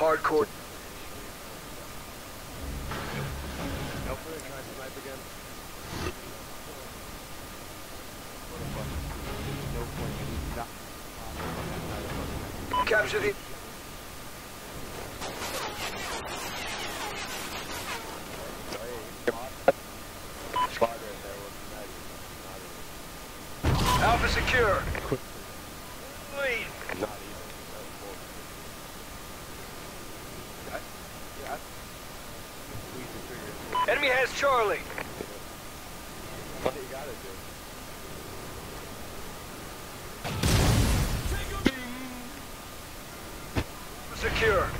hardcore. Capture the... Alpha secure. Lead. Enemy has Charlie. What do you gotta do? Secure.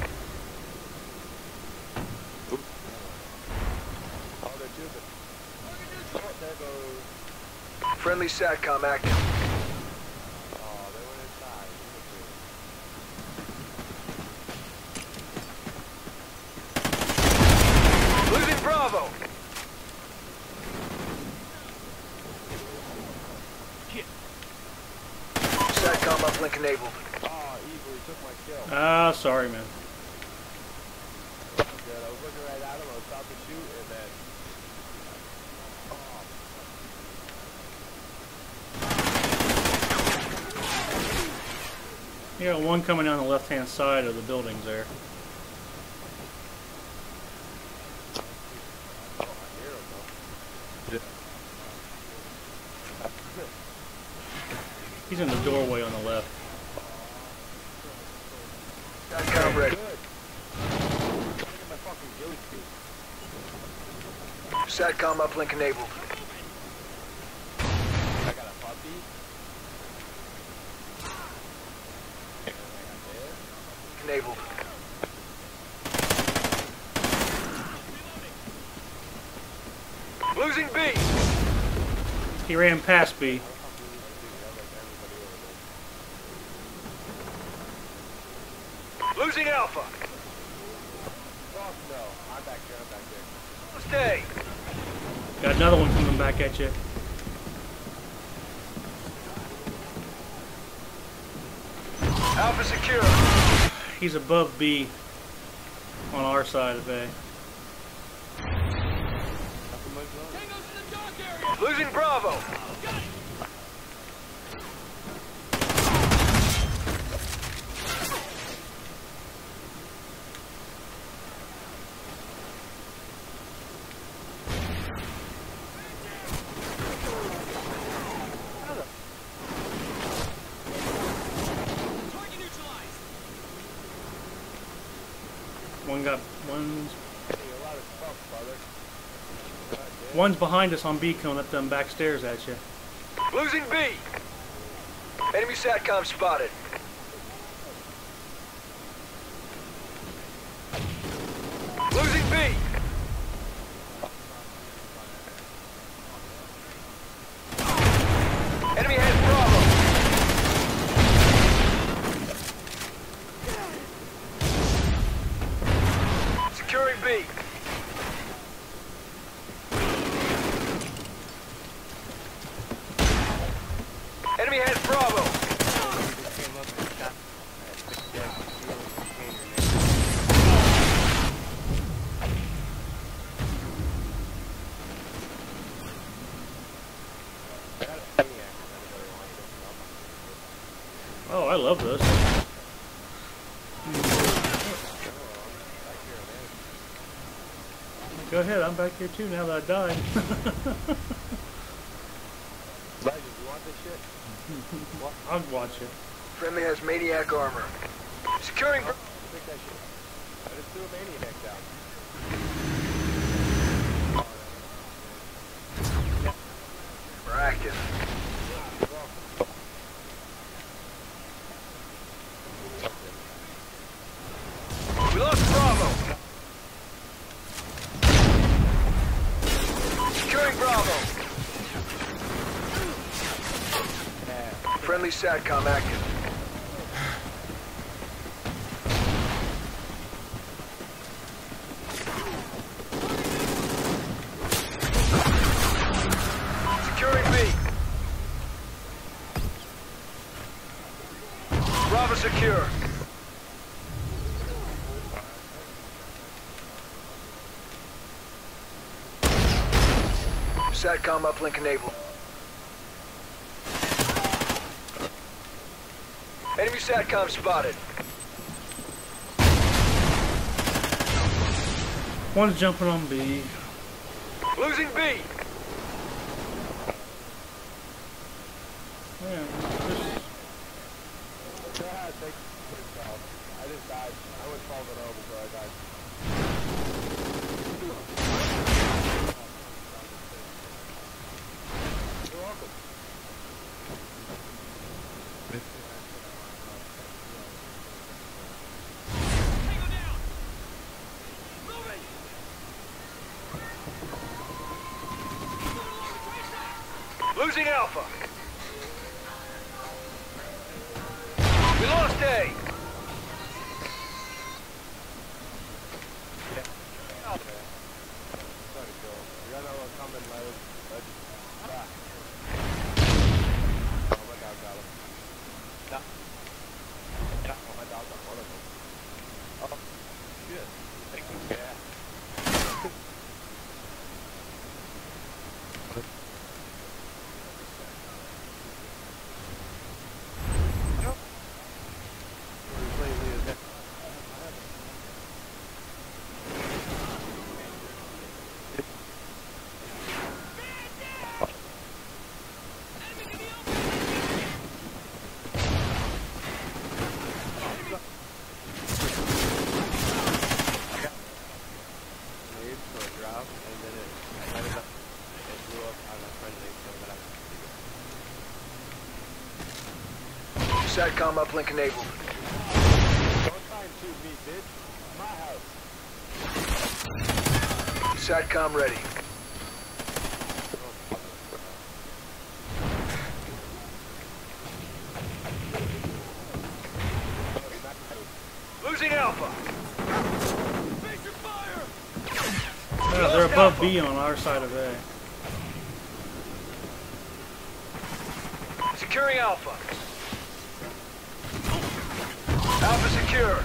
Oh, they're tubing. Oh, there goes. Friendly SATCOM active. Oh, they went inside. Losing Bravo. SATCOM uplink enabled. Oh, evil, he took my kill. Ah, sorry, man. Good. I was looking right at him, I was about to shoot, and then... You got one coming down the left-hand side of the buildings there. Oh, I hear him, though. He's in the doorway on the left. SATCOM ready. Good. Look at my fucking ghillie suit. SATCOM uplink enabled. I got a puppy. Enabled. Losing B. He ran past B. Losing Alpha. Fuck no. I'm back here, I'm back here. Stay. Got another one coming back at you. Alpha secure. He's above B on our side of A. Losing Bravo. One's behind us on B coming up them back stairs at you. Losing B. Enemy SATCOM spotted. Losing B. Enemy has Bravo. Securing B. Enemy has Bravo. Oh, I love this. Go ahead, I'm back here too now that I died. Legend, you want this shit? I'll watch it. Friendly has Maniac armor. Securing Bravo. Take that shit. I just threw a maniac down. We're active. We lost Bravo. Securing Bravo. Friendly SATCOM active. Securing B. Bravo secure. SATCOM uplink enabled. Enemy SATCOM spotted. One's jumping on B. Losing B. Man, Yeah, thank you. I just died. I was falling over before I died. You're welcome. Losing Alpha. We lost A. Sorry, Joel. You got another one coming, let back. Oh, my dog got him. No. Yeah, oh, my dog got one of them. Oh, shit. Thank you. Yeah. SATCOM uplink enabled. Don't try and shoot me, bitch. My house. SATCOM ready. Losing Alpha. yeah, they're above B on our side of A. Securing Alpha. Alpha secure.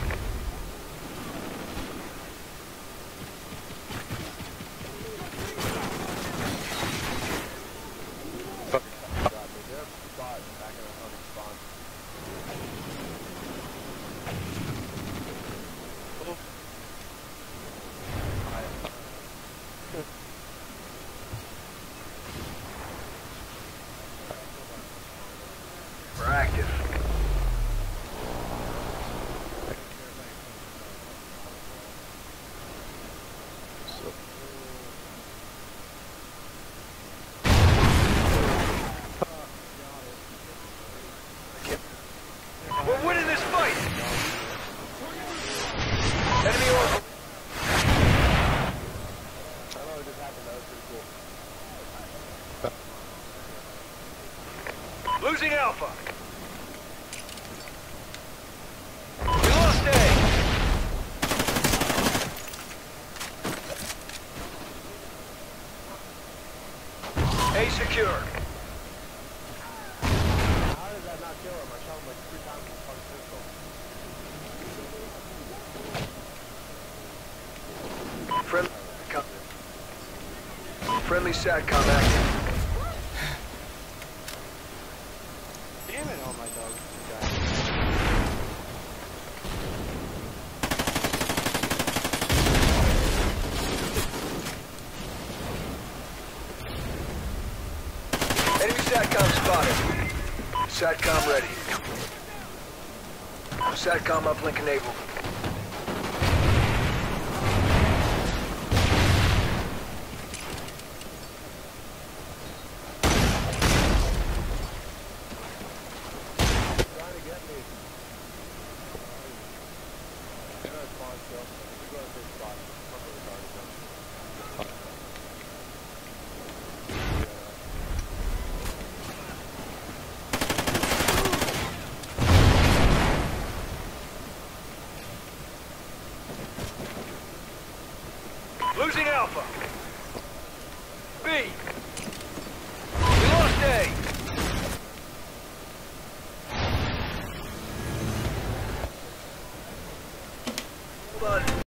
We're active. We're winning this fight. Enemy orbital. I don't know what just happened. That was pretty cool. Losing Alpha. We lost A. A secure. How did that not kill him? I shot him like 3 times with fucking pistol. Friendly SATCOM active. Damn it, oh my dog. Enemy SATCOM spotted. SATCOM ready. SATCOM uplink enabled. Trying to get me. Get a spawn still. Let's go to this spot. Fuck with the target though. Losing Alpha. B. We lost A. Hold on.